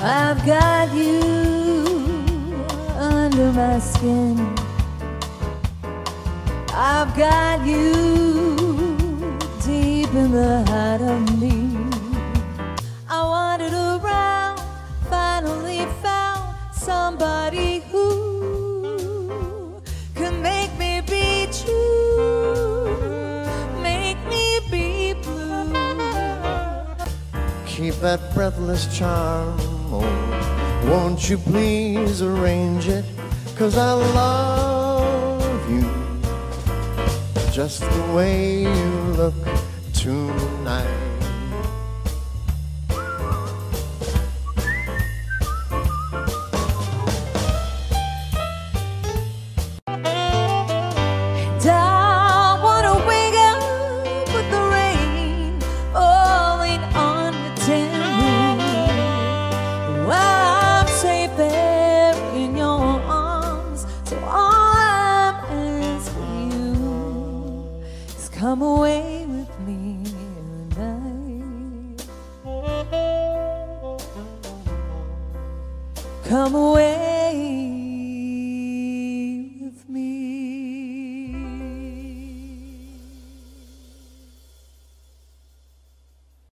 I've got you under my skin. I've got you deep in the heart of me. I wandered around, finally found somebody who can make me be true, make me be blue. Keep that breathless charm, oh, won't you please arrange it? 'Cause I love you just the way you look tonight. And I wanna wake up with the rain falling on your tin roof. I'm safe there in your arms, so all I'm asking you is come away with me tonight. Come away